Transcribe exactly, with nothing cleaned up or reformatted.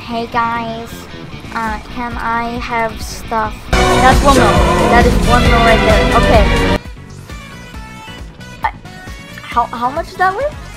Hey guys, uh, can I have stuff? That's one mil. That is one mil right there. Okay. I, how how much is that worth?